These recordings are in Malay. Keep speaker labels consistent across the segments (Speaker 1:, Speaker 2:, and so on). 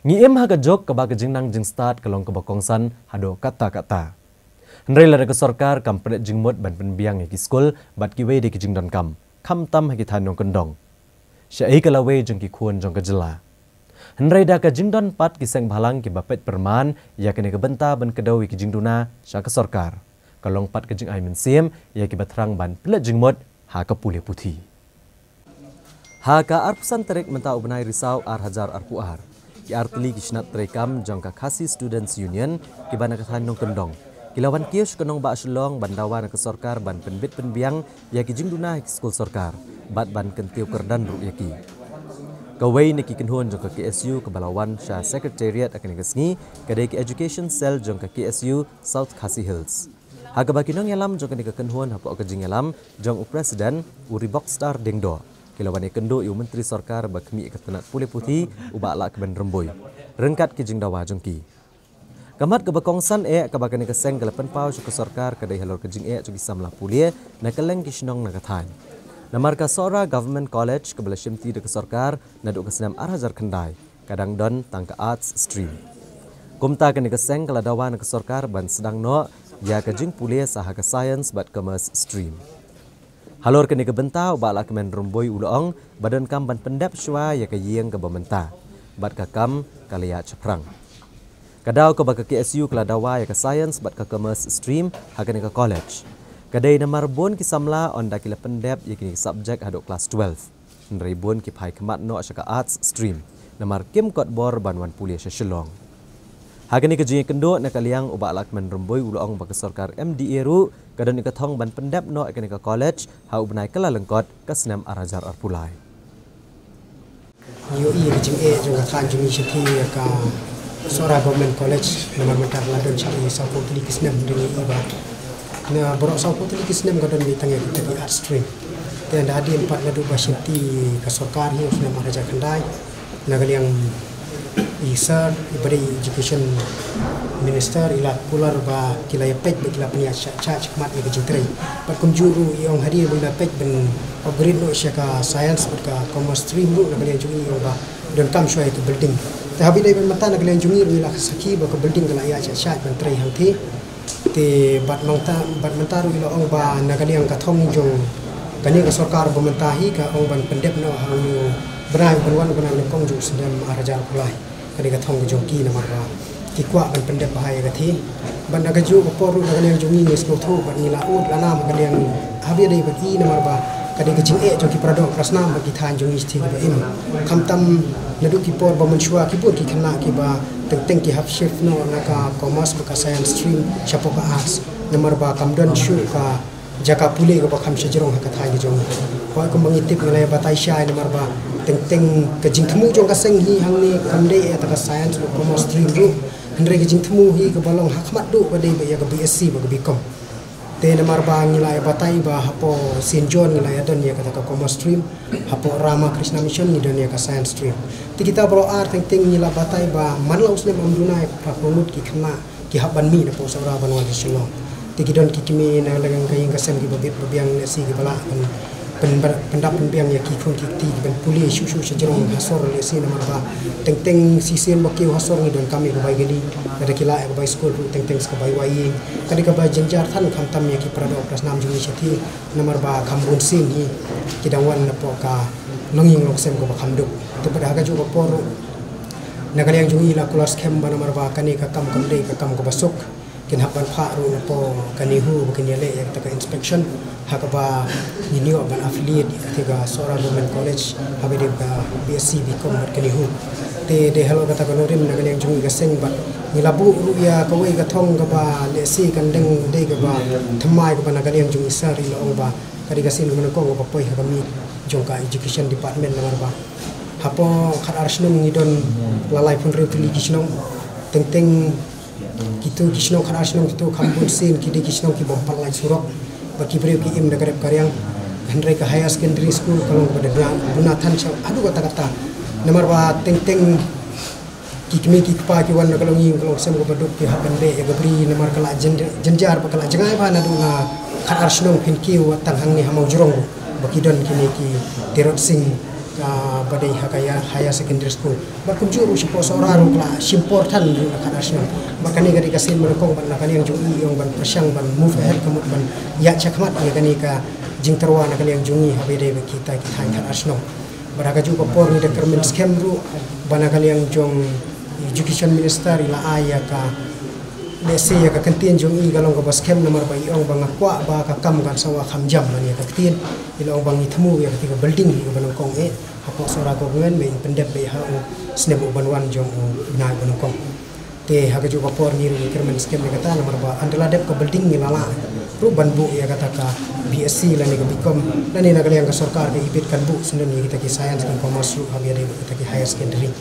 Speaker 1: Ngiem ha kejok ke baka jingnang jing start kelong ke bakongsan hado kata-kata. Henry lara ke sorkar kam pedet jingmut ban penbiang ki skul bat ki we de ki jingdon kam tam ha ki thanong kendong. Syai kalawe jeng ki kuon jong ke jela. Henry da ke jingdon pat ki seng bhalang ki bapet perman ya kene ke benta ban kedawi ki jingduna sya ke sorkar. Kalong pat ke jing ai min sim ya ki batrang ban pelet jingmut ha ke pulih putih. Ha ka arpusan terik menta ubnai risau ar hajar arpuar. Ki artli kisnat terekam jong ka Khasi Students Union ki bana ka thanong kendong. Kilawan kius kenong ba aslong bandawan ke sorkar ban penbit penbiang ya ki jingduna ki skul sorkar bat ban kentiu kerdan ru yaki. Kawai ni ki kenhun jong ka KSU ke balawan sya secretariat akan ngesngi kadai ki education cell jong ka KSU South Khasi Hills. Ha ka bakinong yalam jong ka kenhun hapo ka jingalam jong presiden uri boxstar dengdo. Kilawan kendo iu menteri sorkar bakmi ketenat pulih putih ubak lak keban remboy. Rengkat ki jingdawa jongki. Kamat ke bakongsan kabakane keseng ke lepen pau ke sorkar kadai halor ke jing jogi samlah pulia na keleng ki shnong na kathan. Namar ka Sora Government College ke Belashimti de ke sorkar na duk kesenam arhajar kendai kadang don tangka arts stream. Kumta kene keseng ke ladawan ke sorkar ban sedang no ya ke jing pulia saha ke science bat commerce stream. Halor kene ke bentau bala kemen rumboi ulong badan kam ban pendap syua ya ke yeng ke bamenta bat ka kam kalia ceprang. Kadau ke baka KSU keladawa ya ke science bat ka commerce stream ha kene ke college. Kadai namar bon ki samla on dakila pendap ya kini subjek hadok kelas 12. Nrei bon ki pai kemat no asya ka arts stream. Namar kim kot bor ban wan pulia syelong. Hakani ke jing kendo na kaliang ubak lak men rumboi ulong baka sorkar MDA ru kadang ni kathong ban pendap no akani ke college ha ubnai kala lengkot ke senam arajar arpulai.
Speaker 2: Yo i jing jong ka jing shiti ka Sora Government College nomor mentar ladon chali sapo tuli kisnam dini iba. Na borok sapo tuli kisnam kadon mi tangi di art stream. Dan ada empat ladu basinti ka sorkar hi senam arajar kendai. Na kaliang Sir, Ibadi Education Minister ila pular ba kila pej ba kila punya charge mat ni kejintri. Pat kunjuru yang hari bila pej ben upgrade no syaka science ka commerce stream no kalian jungi ba dan kam syai itu building. Tapi dai ben mata kalian jungi ila saki ba ka building kala ya charge ben tri hang thi. Te bat mentaru ila ong ba na kalian ka thong jong kani ka sarkar ba mentahi ka ong ban pendep no hang berai benwan benang kong ju sedam arajar pulai. Kadi ka thong jongki na marwa ki kwa ban pendep bahaya gathi ban naga ju poru naga yang jungi ni sko thu ban nila ud lana ma kadi yang habi dai ban i na marwa kadi ka jing jongki prado prasna ba ki than jungi thi ba im kham tam nadu ki por ba manshua ki por ki khana ki ba teng ki half shift no naka commerce ka science stream chapo ka arts na marwa kamdon shu ka jaka pule ko ba kham shajrong ka than ki jong ko ko mangitip ngalai batai syai na marwa teng ke jing temu jong ka seng hi hang ni kamdei eta ka science ko commerce stream ru andre ke jing temu hi ke balong hakmat du ba dei ba ya ka BSc ba ka Bcom te na marba ngilai batai ba hapo St John ngilai adon ya ka commerce stream hapo Rama Krishna Mission ni don ya ka science stream ti kita bro ar teng ngila batai ba manlau sne mamdunai pa pemut ki khna ki haban mi na po saura banwa ki shilo ti kidon ki kimi na lagang kaing ka sem ki babit babiang si ki bala pendap penbiang ya ki kun ki ti ben puli shu sejerong hasor le si nama ba teng sisien bakio hasor ni don kami ko bai geni ada kila ko bai school teng ko bai wai kadi ka bai jenjar than kham tam ya ki prado plus nam juni seti nomor ba khambun sin hi kidangwan na po ka longing lok sem ko ba khamduk to pada ga ju ko por na kali yang juni la kulas kem ba nomor ba kani ka kam dei ka kam ko basuk kin hapan pha ru na po kani hu bukin yale ya ta inspection hakaba ninyo ban affiliate ketiga Sora Government College habi de BSc Bcom kani hu te de hello kata konorim na yang jungi gaseng ba nilabu ru ya kawai ka thong ka ba le si kan deng de ka ba thamai ka ba na yang jungi sari lo ba kadi gasin mun ko ba poi kami jongka education department na ba hapo khat arsnum ngidon lalai pun retuli kisnong teng gitu kisnong khat arsnum gitu kampun sin kidi kisnong ki bompal lai surok bagi beliau ki im dagarep karyang Henry ka higher secondary school kalau pada Bunathan aduh kata-kata nomor ba teng ki kimi ki pa ki wan kalau nging kalau sem ko baduk ki haban be ya gabri nomor kala jenjar pa kala jangai ba na dunga khat arsnong pin ki watang hang ni hamau jurong bagi don kini ki tirot sing badai hakaya higher secondary school berkunjung usia seorang kala simportan di nasional makanya ketika sin menekong ban nakani yang jungi yang ban persiang ban move ahead kemud ban ya cakmat ya kani ka jing terwa nakani yang jungi habede kita nasional baraga juga por ni determin scam ru ban nakani yang jong education minister ila aya ka lese ya ka kentien jungi galong ka scam nomor bai ong bang akwa ba ka kam kan sawa kham jam mani ka kentien ila ong bang itemu ya ketika building ni ban kong apa sora government be pendep be ha sneb banwan jong na banokong te ha juga por ni ru kermen skem kata nomor ba andela dep ke building ni lala ru banbu ya kata ka BSc la ni ke bikom dan ni nagal yang ke sarkar ke ibit kan bu sunan ni kita ki science kan commerce ru ha biade kita ki higher secondary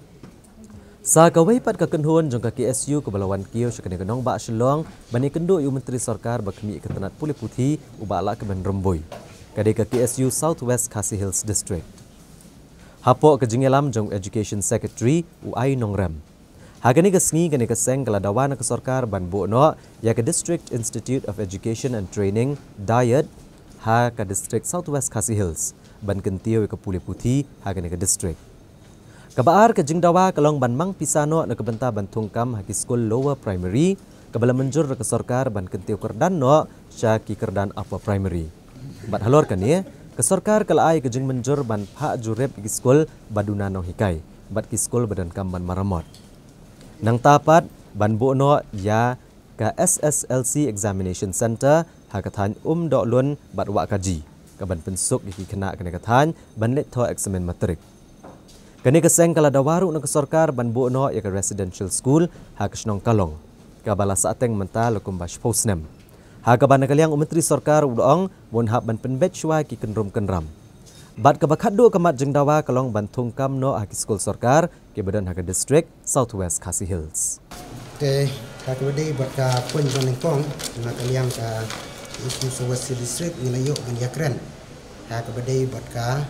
Speaker 1: sa kawai pat ka kenhun jong ka KSU ke balawan kiyo sakane kenong ba Shillong bani kendo yu menteri sarkar bakmi ketenat puli putih ubala ke ban Romboi kade ka KSU Southwest Khasi Hills District Hapok ke jingelam jong Education Secretary Uai Nongrem. Hagani ke sengi kani ke seng keladawan ke sarkar ban buno ya ke District Institute of Education and Training Diet ha ke District Southwest Khasi Hills ban kentio ke Puli Putih hagani ke district. Kabaar ke jingdawa kelong ban mang pisano na kebenta ban tungkam haki school lower primary kebala menjur ke sarkar ban kentio kerdan no sya ki kerdan upper primary. Bat halor kani Kesorkar kalai kejeng menjur ban pak jurep ki skol baduna nong hikai bat ki skol badan kam ban maramot nang tapat ban bono ya ka SSLC Examination Center hakathan dok lun bat wa kaji ka ban pensuk ki kena kena kathan ban let tho eksamen matrik kani keseng kala dawaru nang kesorkar ban bono ya ka residential school hakasnong kalong ka bala saateng mental kumbash posnem Haga ban kaliang menteri sarkar udong mun hab ban penbetchwa ki kenrum kenram. Bat ka bakhado kamat jengdawa kalong ban tungkam no haki skol sarkar ke badan haga district Southwest Khasi Hills.
Speaker 3: Te ka kebede bat ka pun joning kong na kaliang ka isu Southwest district nilayo ban yakren. Ha kebede bat ka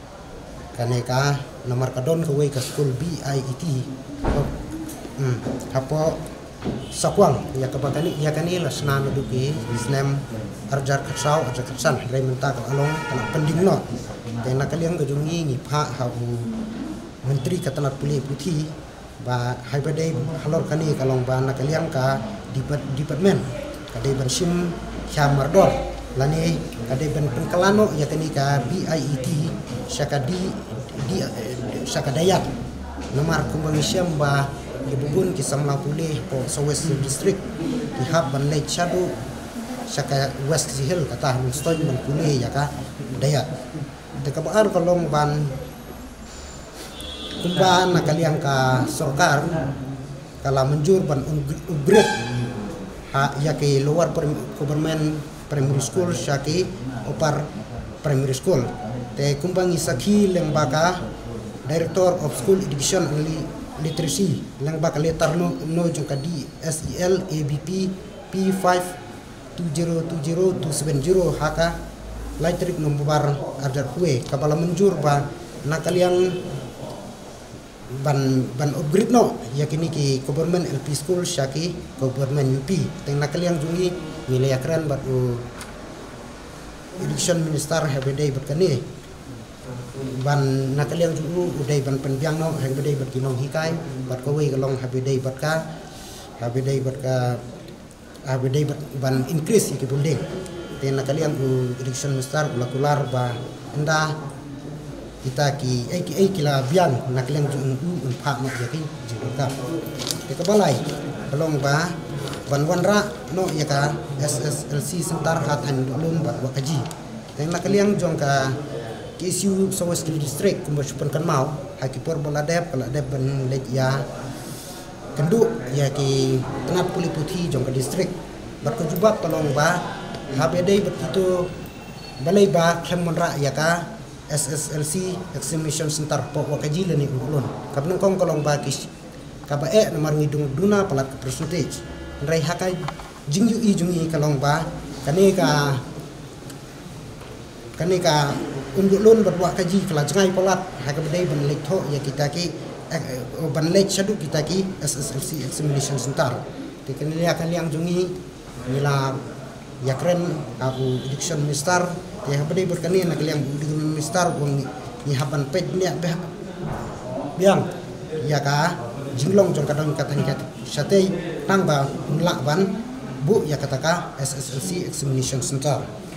Speaker 3: kaneka nomor kadon ka we ka school BIET. Hapo Sakwang ya kabakani ya kani lasna naduki islam arjar khatsau arjar khatsan rai menta ka along kana pending no tena kaliang ka jungi ngi pha ha menteri katanat puli putih ba haibade halor kani kalong ba na kaliang ka department kadai ban sim chamardor lani kadai ban pengkalano ya kani ka BIET syakadi syakadaya nomor kumbang siam ba ibubun kisam la pulih po Southwest district kihab ban late shadow saka West Hill kata stoy ban pulih ya ka daya dekabaan kolong ban kumban nakaliang ka sarkar kala menjur ban upgrade ha ya ke lower government primary school syaki upper primary school te kumbang isaki lembaga director of school education and literacy lang baka letter no jong kadi SEL ABP P52020270 haka lightrik nombar arjar kue kabala menjur ba nakaliang ban upgrade no yakini ki government LP school syaki government UP teng nakaliang jungi nilai akran bat education minister habedai berkani ban nakaliang julu udai ban penbiang no habedai bat kinong hikai bat kawai kalong habedai bat ka habedai ban increase ki building ten nakaliang education minister ulakular ba enda kita ki kila biang nakaliang julu unpa mak yakin jika ke kabalai kalong ba ban wanra no ya ka SSLC sentar hatan dulun bat wakaji ten nakaliang jong ka KSU Southwest district kumasupan kan mau hakipor baladep ban lej ya kendu ya ki tenat puli putih jong ka district berkejubab tolong ba habedai begitu balai ba klemmonra ya ka SSLC Examination Center po wakaji leni ulun kapnang kong kolong ba kis kabae nomor ngidung duna palat ke percentage rai hakai jungi kalong ba kaneka undulun berbuat kaji kalau jangai polat hakam day ban lek tho ya kita ki ban lek shadu kita ki SSLC Examination Center tekeni akan yang jungi nila yakren aku education minister ya hakam day berkani nak yang education minister ni hapan pet ni biang ya ka jinglong jong kadang kata ni sate nang ba nlak ban bu ya kata ka SSLC examination center